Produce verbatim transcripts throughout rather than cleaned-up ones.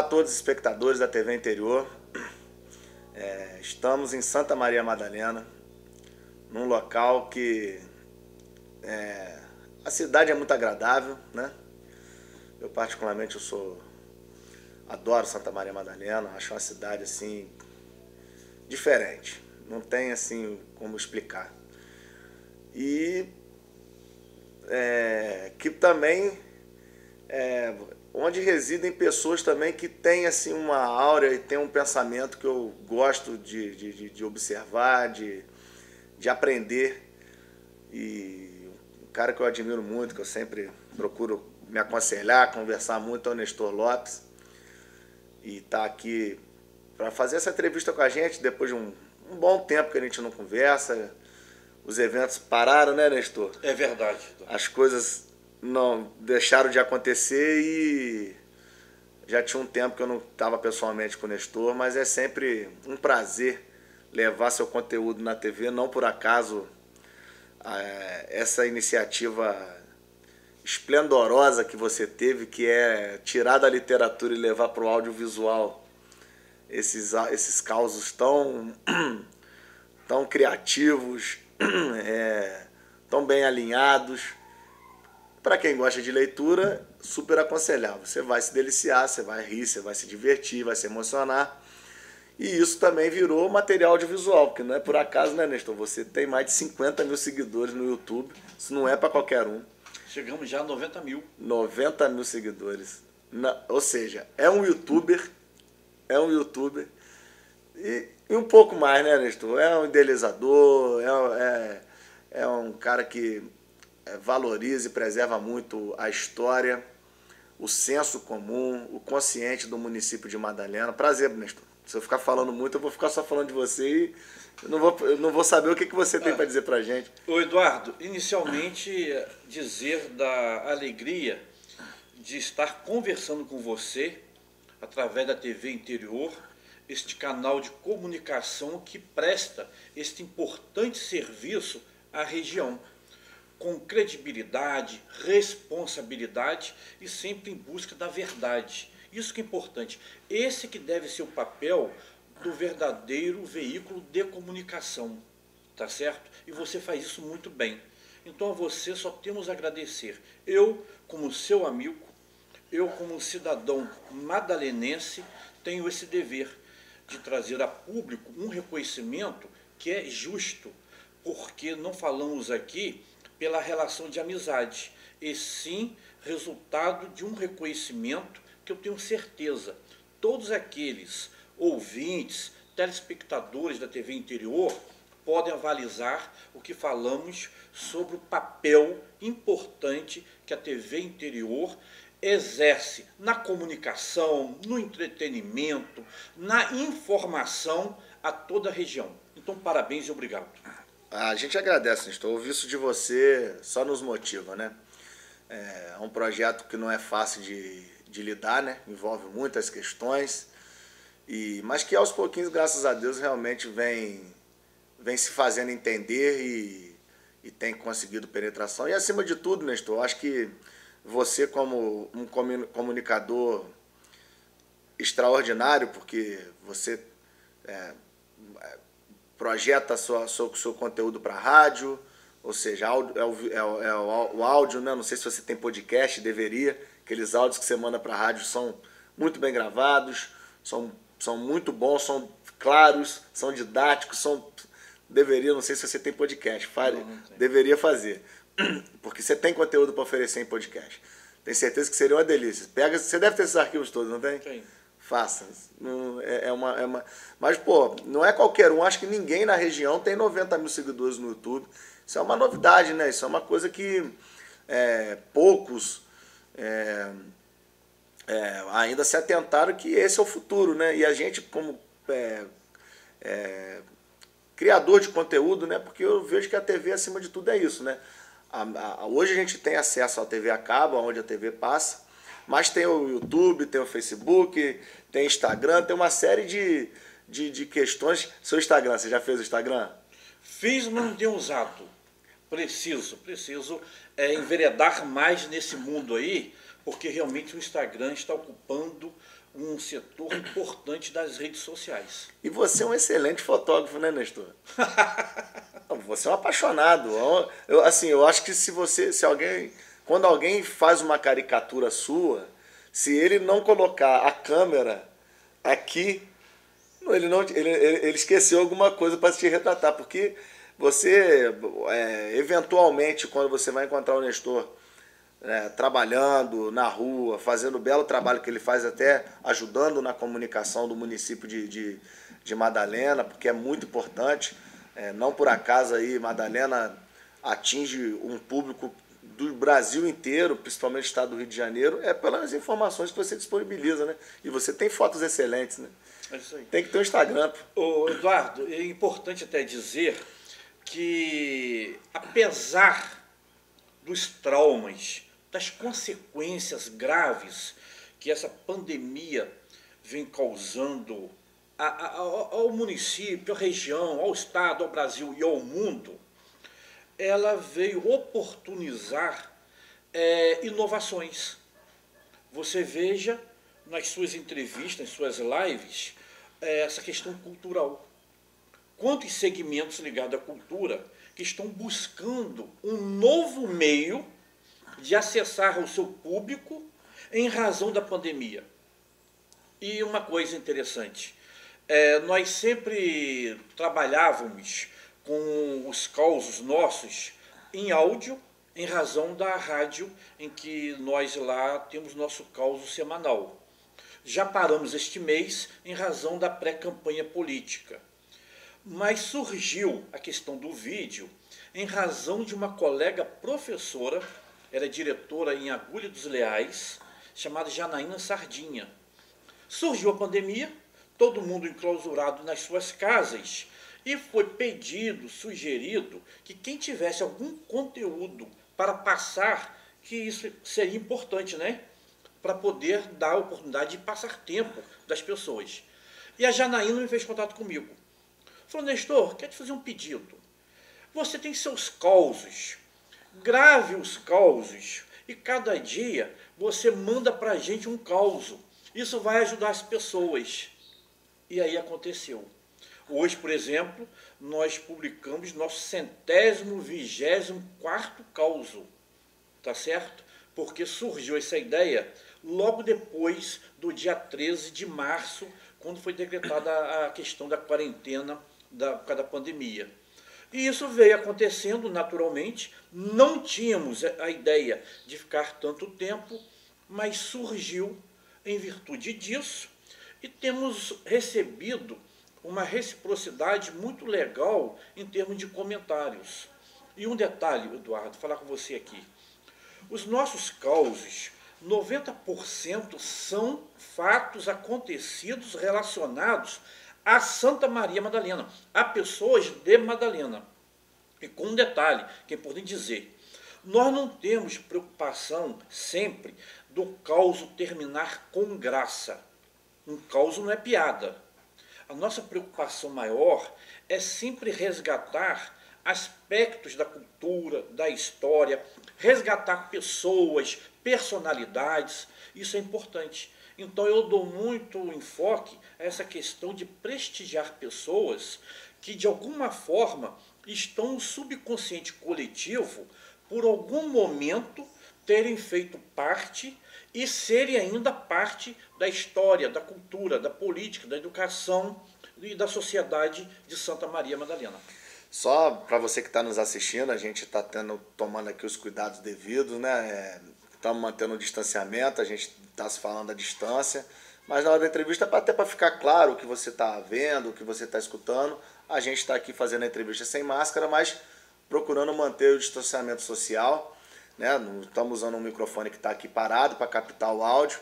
a todos os espectadores da T V Interior. É, estamos em Santa Maria Madalena, num local que é, a cidade é muito agradável, né? Eu particularmente eu sou adoro Santa Maria Madalena, acho uma cidade assim diferente, não tem assim como explicar. E é, que também é, onde residem pessoas também que têm assim uma aura e têm um pensamento que eu gosto de, de, de observar, de, de aprender. E um cara que eu admiro muito, que eu sempre procuro me aconselhar, conversar muito, é o Nestor Lopes. E está aqui para fazer essa entrevista com a gente depois de um, um bom tempo que a gente não conversa. Os eventos pararam, né, Nestor? É verdade. As coisas não deixaram de acontecer e já tinha um tempo que eu não estava pessoalmente com o Nestor, mas é sempre um prazer levar seu conteúdo na T V. Não por acaso essa iniciativa esplendorosa que você teve, que é tirar da literatura e levar para o audiovisual esses, esses causos tão, tão criativos, é, tão bem alinhados. Para quem gosta de leitura, super aconselhável. Você vai se deliciar, você vai rir, você vai se divertir, vai se emocionar. E isso também virou material audiovisual, porque não é por acaso, né, Nestor? Você tem mais de cinquenta mil seguidores no YouTube. Isso não é para qualquer um. Chegamos já a noventa mil. noventa mil seguidores. Na, ou seja, é um youtuber, é um youtuber. E, e um pouco mais, né, Nestor? É um idealizador, é, é, é um cara que valoriza e preserva muito a história, o senso comum, o consciente do município de Madalena. Prazer, Nestor. Se eu ficar falando muito, eu vou ficar só falando de você e eu não vou, eu não vou saber o que, que você tem ah, para dizer para a gente. Ô Eduardo, inicialmente dizer da alegria de estar conversando com você através da T V Interior, este canal de comunicação que presta este importante serviço à região, com credibilidade, responsabilidade e sempre em busca da verdade. Isso que é importante. Esse que deve ser o papel do verdadeiro veículo de comunicação, tá certo? E você faz isso muito bem. Então a você só temos a agradecer. Eu, como seu amigo, eu como cidadão madalenense, tenho esse dever de trazer a público um reconhecimento que é justo, porque não falamos aqui pela relação de amizade, e sim resultado de um reconhecimento que eu tenho certeza, todos aqueles ouvintes, telespectadores da T V Interior podem avalizar o que falamos sobre o papel importante que a T V Interior exerce na comunicação, no entretenimento, na informação a toda a região. Então, parabéns e obrigado. A gente agradece, Nestor. Ouvir isso de você só nos motiva, né? É um projeto que não é fácil de, de lidar, né? Envolve muitas questões, e, mas que aos pouquinhos, graças a Deus, realmente vem, vem se fazendo entender e, e tem conseguido penetração. E acima de tudo, Nestor, acho que você como um comunicador extraordinário, porque você é, projeta o seu, seu conteúdo para rádio, ou seja, áudio, é, o, é, o, é o áudio, né? Não sei se você tem podcast, deveria. Aqueles áudios que você manda para a rádio são muito bem gravados, são, são muito bons, são claros, são didáticos, são... Deveria, não sei se você tem podcast, fale, não, não deveria fazer, porque você tem conteúdo para oferecer em podcast. Tenho certeza que seria uma delícia. Pega, você deve ter esses arquivos todos, não tem? Tem. Faça. É, é uma, é uma... Mas, pô, não é qualquer um. Acho que ninguém na região tem noventa mil seguidores no YouTube. Isso é uma novidade, né? Isso é uma coisa que é, poucos é, é, ainda se atentaram que esse é o futuro, né? E a gente, como é, é, criador de conteúdo, né? Porque eu vejo que a T V, acima de tudo, é isso, né? A, a, hoje a gente tem acesso à T V a cabo, onde a T V passa, mas tem o YouTube, tem o Facebook, tem Instagram, tem uma série de, de, de questões. Seu Instagram, você já fez o Instagram? Fiz, mas não tenho usado. Preciso, preciso é, enveredar mais nesse mundo aí, porque realmente o Instagram está ocupando um setor importante das redes sociais. E você é um excelente fotógrafo, né, Nestor? Você é um apaixonado. Eu, assim, eu acho que se você, se alguém, quando alguém faz uma caricatura sua, se ele não colocar a câmera aqui, ele não, ele, ele esqueceu alguma coisa para te retratar, porque você, é, eventualmente, quando você vai encontrar o Nestor, É, trabalhando na rua, fazendo o belo trabalho que ele faz, até ajudando na comunicação do município de, de, de Madalena, porque é muito importante. É, não por acaso aí Madalena atinge um público do Brasil inteiro, principalmente o estado do Rio de Janeiro, é pelas informações que você disponibiliza, né? E você tem fotos excelentes, né? É isso aí. Tem que ter um Instagram. Ô, Eduardo, é importante até dizer que, apesar dos traumas, das consequências graves que essa pandemia vem causando a, a, ao município, à região, ao estado, ao Brasil e ao mundo, ela veio oportunizar é, inovações. Você veja nas suas entrevistas, nas suas lives, é, essa questão cultural. Quantos segmentos ligados à cultura que estão buscando um novo meio de acessar o seu público em razão da pandemia. E uma coisa interessante, é, nós sempre trabalhávamos com os causos nossos em áudio, em razão da rádio em que nós lá temos nosso causo semanal. Já paramos este mês em razão da pré-campanha política. Mas surgiu a questão do vídeo em razão de uma colega professora, era diretora em Agulha dos Leais, chamada Janaína Sardinha. Surgiu a pandemia, todo mundo enclausurado nas suas casas, e foi pedido, sugerido, que quem tivesse algum conteúdo para passar, que isso seria importante, né? Para poder dar a oportunidade de passar tempo das pessoas. E a Janaína me fez contato comigo. Falou, Nestor, quero te fazer um pedido. Você tem seus causos. Grave os causos e cada dia você manda para a gente um causo. Isso vai ajudar as pessoas. E aí aconteceu. Hoje, por exemplo, nós publicamos nosso centésimo, vigésimo quarto causo. Tá certo? Porque surgiu essa ideia logo depois do dia treze de março, quando foi decretada a questão da quarentena da, por causa da pandemia. E isso veio acontecendo naturalmente, não tínhamos a ideia de ficar tanto tempo, mas surgiu em virtude disso e temos recebido uma reciprocidade muito legal em termos de comentários. E um detalhe, Eduardo, vou falar com você aqui. Os nossos causos, noventa por cento são fatos acontecidos relacionados a Santa Maria Madalena, a pessoas de Madalena. E com um detalhe que é importante dizer, nós não temos preocupação sempre do causo terminar com graça. Um causo não é piada. A nossa preocupação maior é sempre resgatar aspectos da cultura, da história, resgatar pessoas, personalidades, isso é importante. Então eu dou muito enfoque a essa questão de prestigiar pessoas que de alguma forma estão no subconsciente coletivo por algum momento terem feito parte e serem ainda parte da história, da cultura, da política, da educação e da sociedade de Santa Maria Madalena. Só para você que está nos assistindo, a gente está tomando aqui os cuidados devidos, né? Estamos mantendo o distanciamento, a gente está se falando à distância, mas na hora da entrevista, até para ficar claro o que você está vendo, o que você está escutando, a gente está aqui fazendo a entrevista sem máscara, mas procurando manter o distanciamento social, né? Não estamos usando um microfone que está aqui parado para captar o áudio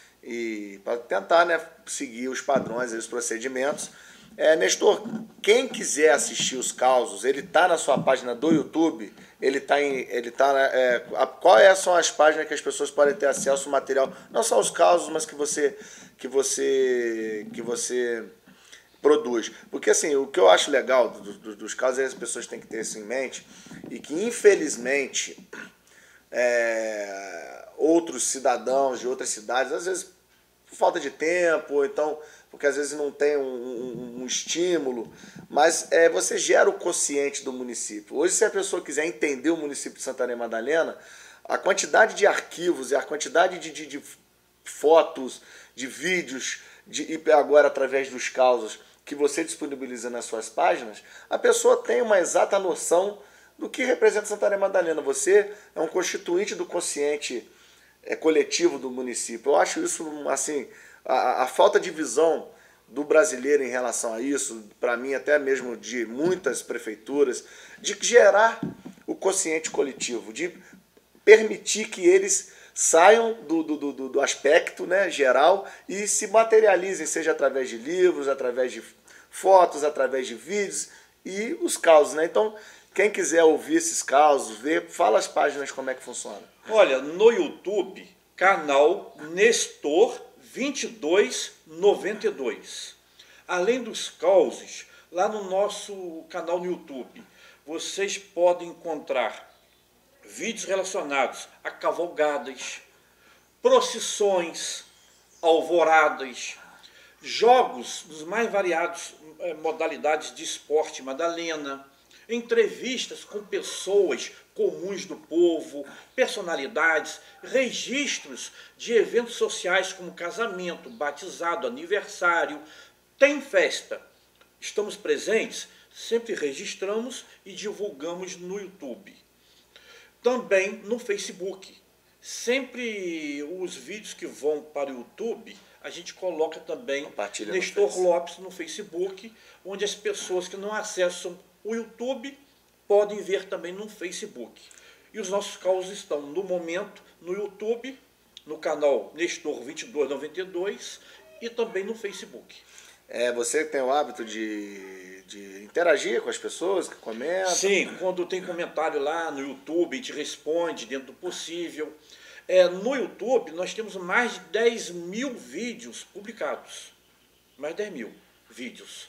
e para tentar, né, seguir os padrões e os procedimentos. É, Nestor, quem quiser assistir os causos, ele está na sua página do YouTube, ele está em, ele tá, é, quais são as páginas que as pessoas podem ter acesso ao material, não só os causos, mas que você, que você, que você produz? Porque assim, o que eu acho legal do, do, dos causos é que as pessoas têm que ter isso em mente e que infelizmente é, outros cidadãos de outras cidades, às vezes por falta de tempo, ou então porque às vezes não tem um, um, um estímulo, mas é, você gera o quociente do município. Hoje, se a pessoa quiser entender o município de Santarém Madalena, a quantidade de arquivos e a quantidade de, de, de fotos, de vídeos, de, e agora através dos causos que você disponibiliza nas suas páginas, a pessoa tem uma exata noção do que representa Santarém Madalena. Você é um constituinte do consciente é, coletivo do município. Eu acho isso, assim, a, a falta de visão do brasileiro em relação a isso, para mim até mesmo de muitas prefeituras, de gerar o consciente coletivo, de permitir que eles saiam do, do, do, do aspecto, né, geral e se materializem, seja através de livros, através de fotos, através de vídeos e os causos, né? Então, quem quiser ouvir esses causos, ver, fala as páginas como é que funciona. Olha, no YouTube, canal Nestor vinte e dois noventa e dois. Além dos causos, lá no nosso canal no YouTube, vocês podem encontrar vídeos relacionados a cavalgadas, procissões, alvoradas, jogos dos mais variados eh, modalidades de esporte Madalena, entrevistas com pessoas comuns do povo, personalidades, registros de eventos sociais como casamento, batizado, aniversário, tem festa. Estamos presentes, sempre registramos e divulgamos no YouTube. Também no Facebook. Sempre os vídeos que vão para o YouTube, a gente coloca também Nestor Lopes no Facebook, onde as pessoas que não acessam o YouTube podem ver também no Facebook. E os nossos causos estão, no momento, no YouTube, no canal Nestor vinte e dois noventa e dois e também no Facebook. É, você tem o hábito de, de interagir com as pessoas que comentam? Sim, quando tem comentário lá no YouTube, a gente responde dentro do possível. É, no YouTube, nós temos mais de dez mil vídeos publicados. Mais de dez mil vídeos.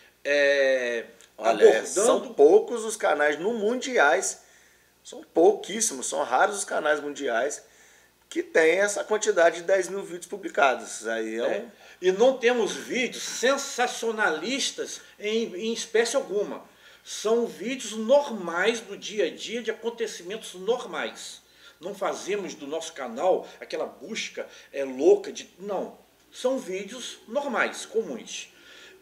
É, Olha, abordando... são poucos os canais no mundiais, são pouquíssimos, são raros os canais mundiais que tem essa quantidade de dez mil vídeos publicados. Aí é um... é. E não temos vídeos sensacionalistas em, em espécie alguma. São vídeos normais do dia a dia, de acontecimentos normais. Não fazemos do nosso canal aquela busca é, louca de... Não, são vídeos normais, comuns.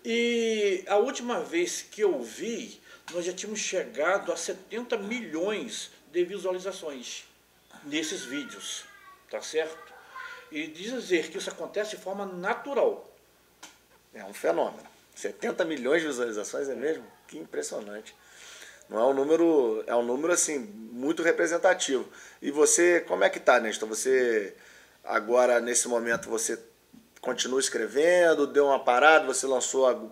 E a última vez que eu vi, nós já tínhamos chegado a setenta milhões de visualizações nesses vídeos, tá certo? E dizer que isso acontece de forma natural. É um fenômeno. setenta milhões de visualizações é mesmo? Que impressionante. Não é um número, é um número assim, muito representativo. E você, como é que tá, Nestor? Você, agora, nesse momento, você continua escrevendo, deu uma parada, você lançou, a,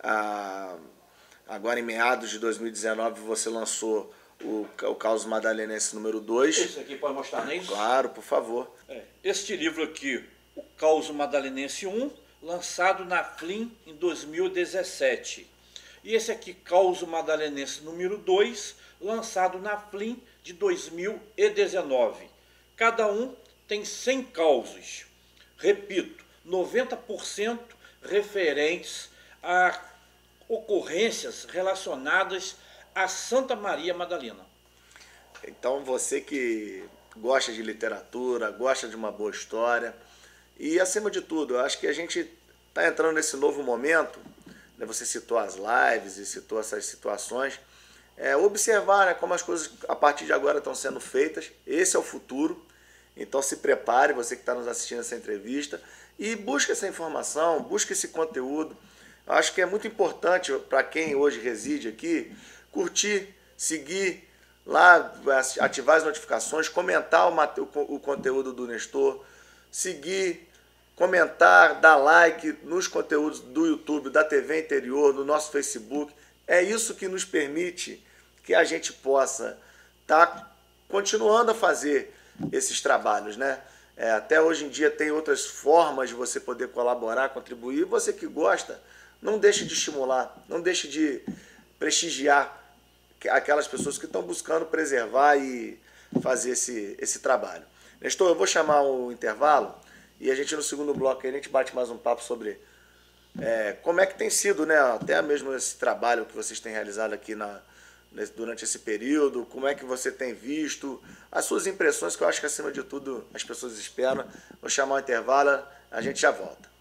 a, agora em meados de dois mil e dezenove, você lançou o, o Caos Madalenense número dois. Esse aqui pode mostrar, não é isso? Claro, por favor. É, este livro aqui, o Caos Madalenense um, lançado na Flim em dois mil e dezessete. E esse aqui, Caos Madalenense número dois, lançado na Flim de dois mil e dezenove. Cada um tem cem causos. Repito, noventa por cento referentes a ocorrências relacionadas a Santa Maria Madalena. Então você que gosta de literatura, gosta de uma boa história e, acima de tudo, eu acho que a gente está entrando nesse novo momento, né? Você citou as lives e citou essas situações, é, observar, né, como as coisas a partir de agora estão sendo feitas. Esse é o futuro, então se prepare, você que está nos assistindo essa entrevista, e busque essa informação, busque esse conteúdo. Eu acho que é muito importante para quem hoje reside aqui, curtir, seguir lá, ativar as notificações, comentar o, o conteúdo do Nestor, seguir, comentar, dar like nos conteúdos do YouTube, da T V Interior, do nosso Facebook. É isso que nos permite que a gente possa estar continuando a fazer esses trabalhos, né? É, até hoje em dia tem outras formas de você poder colaborar, contribuir. Você que gosta, não deixe de estimular, não deixe de prestigiar aquelas pessoas que estão buscando preservar e fazer esse, esse trabalho. Nestor, eu vou chamar o intervalo E a gente no segundo bloco aí, a gente bate mais um papo sobre é, como é que tem sido, né? Até mesmo esse trabalho que vocês têm realizado aqui na, nesse, durante esse período, como é que você tem visto, as suas impressões, que eu acho que acima de tudo as pessoas esperam. Vou chamar o intervalo, a gente já volta.